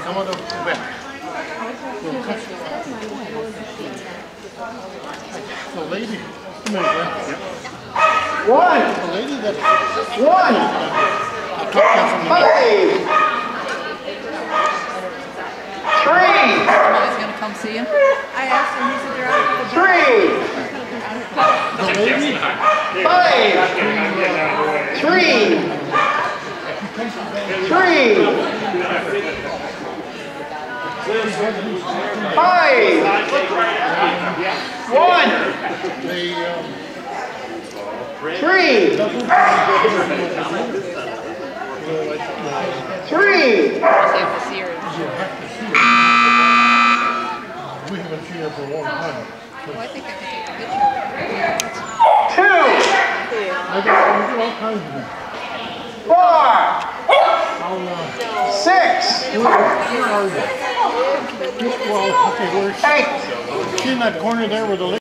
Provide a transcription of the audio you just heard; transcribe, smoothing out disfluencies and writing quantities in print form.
Come on over back. The lady. Come here, Glenn. Yep. One. The lady that. One. I took that from the back. 5. 3. Somebody's gonna come see him. I asked him, he said they're out of the 3. The lady. 5. 3. 3. 5. 1. 3. 3. We haven't seen her for a long time. Well, I think I can take a picture. 2. I got all kinds of them. 4. I'll, 6. where are they? Well, okay, where's 8. she in that corner there with the lady?